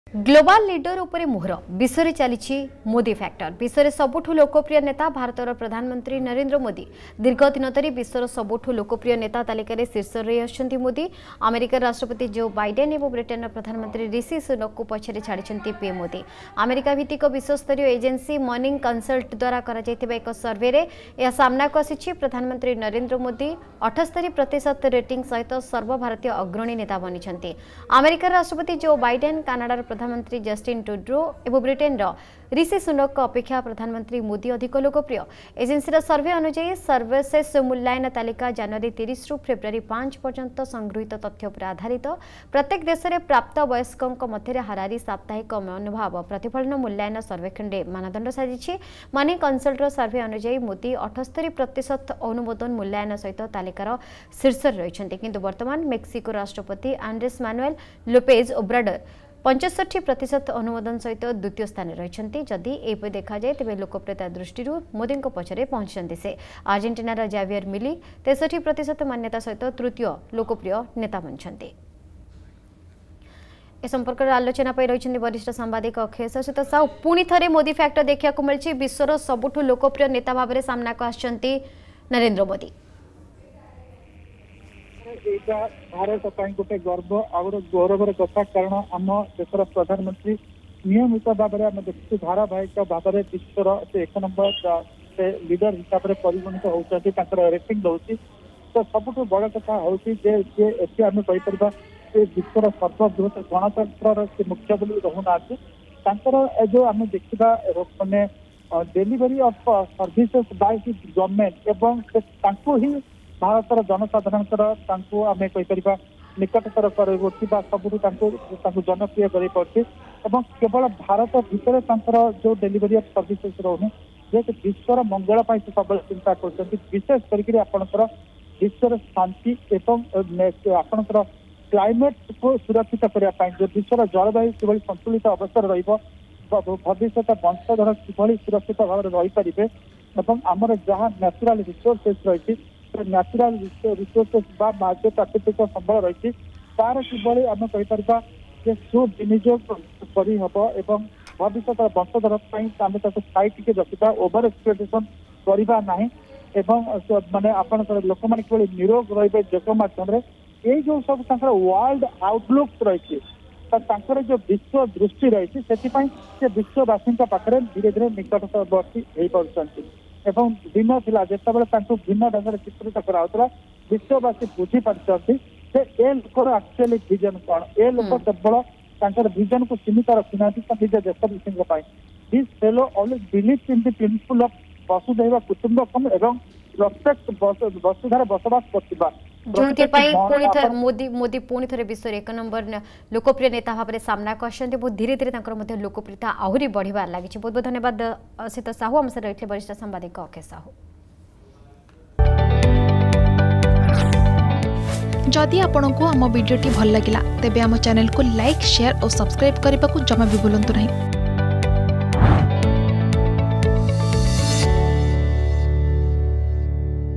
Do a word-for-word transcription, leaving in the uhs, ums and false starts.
Global leader उपरे मुहर विश्व में चली मोदी फैक्टर विश्व में सबुठु लोकप्रिय नेता भारतर प्रधानमंत्री नरेंद्र मोदी दीर्घ दिन धरी विश्वर सबुठु लोकप्रिय नेता तालिकार शीर्ष रही आछंती मोदी। अमेरिका राष्ट्रपति जो बाइडेन और ब्रिटेन प्रधानमंत्री ऋषि सुनक को पछरे छाड़ी पीएम मोदी। अमेरिका भित्तिक विश्वस्तरीय एजेंसी मॉर्निंग कंसल्ट द्वारा करा जायतिबा एक सर्वे रे यह सामना को आसी प्रधानमंत्री नरेंद्र मोदी अठस्तरी प्रतिशत रेटिंग सहित सर्वभारतीय अग्रणी नेता बनी। अमेरिका राष्ट्रपति जो बाइडेन कानाडार प्रधानमंत्री जस्टिन ट्रुडो एवं ब्रिटेन ऋषि सुनक अपेक्षा प्रधानमंत्री मोदी अधिक लोकप्रिय। एजेंसी सर्वे अनुसार सर्वशेष मूल्यांकन तालिका जनवरी तीस रु फेब्रुआरी पांच पर्यंत संगृहीत तथ्य पर आधारित प्रत्येक देश में प्राप्त वयस्कों मध्य हाराहारी साप्ताहिक मनोभाव प्रतिफलन मूल्यांकन सर्वेक्षण मानदंड साजिश। मनी कंसल्टर सर्वे अनुसार मोदी अठस्तरी प्रतिशत अनुमोदन मूल्यांकन सहित तालिकार शीर्ष रही किंतु वर्तमान मेक्सिको राष्ट्रपति आंड्रेस मानुएल लोपेज ओब्राडर पंचष्ठी प्रतिशत अनुमोदन सहित द्वितीय स्थान रही। जदि एपरि देखा जाए तेज लोकप्रियता दृष्टि मोदी पछरे पहुंचते से अर्जेंटीनार जावियर मिली तेसठी प्रतिशत मान्यता सहित तृतीय लोकप्रिय नेता बनते। ए संपर्क में आलोचना रही वरिष्ठ सांबादिक अक्षय सहित साहू पुणी थे मोदी फैक्टर देखा मिली विश्वर सबुठु लोकप्रिय नेता भाव में सामना को आछंती नरेंद्र मोदी। भारत गोटे गर्व और गौरवर कथा कारण आम देशर प्रधानमंत्री नियमित भाव में आम देखु धारावाहिक भाव में विश्वर से एक नंबर से लीडर हिसाब से परिगणित होती रेटिंग रोचे। तो सबुठ बड़ कथा हूँ आम कहीपर विश्वर सर्वबृहत गणतंत्र से मुख्य बोली रोना जो आम देखा मैंने delivery of services by his government एवं ही भारतर जनसाधारण आम कहीपर निकटतर कर सबुठ जनप्रिय कर केवल भारत भितर जो डेलीवरी ऑफ सर्विसेज रोनी जे विश्वर मंगल से सब चिंता कर विशेष करके विश्वर शांति एवं आपणकर क्लाइमेट को सुरक्षित करने जो विश्वर जलवायु किभली संतुलित अवस्था भविष्य वंशधर किभली सुरक्षित भाव में रहीपर आमर जहाँ नेचुरल रिसोर्सेस रही नेचुरल रिसोर्सेस बाह्य प्राकृतिक संबल रही तार किभली आम कहीपर सुविनियोग करहब भविष्य वंशधर आम स्थायी टिके रखा ओवर एक्सप्लोटेशन करवा ना माने आपण लोक मैंने किभली निरोग रे देश माध्यम ये जो सब वर्ल्ड आउटलुक रही जो विश्व दृष्टि रही से विश्ववासी पाखे धीरे धीरे निकटवर्ती हो पार्टी एवं दिन थिला जितेबाला भिन्न ढंग से चित्रित कराला विश्ववासी बुझी पार्टी ए लोकर एक्चुअली विजन कौन ए लोक केवल विजन को सीमित रखी ना निज देशवासी this fellow always believe in the principle of वसुधैव कुटुंबकम एवं प्रत्येक वसुधार बसवास करथिबा जो मोदी मोदी पुणी थे विश्व एक नंबर लोकप्रिय नेता भाव में सामना को आसते बहुत धीरे धीरे लोकप्रियता आहरी बढ़िबार लगी। बहुत बहुत धन्यवाद असित साहू आम सहित रही वरिष्ठ सांबादिक अक्षय साहू। जदि आपंक आम भिडी भल लगा तेब आम चैनल को लाइक शेयर और सब्सक्राइब करने को जमा भी भूलु नहीं।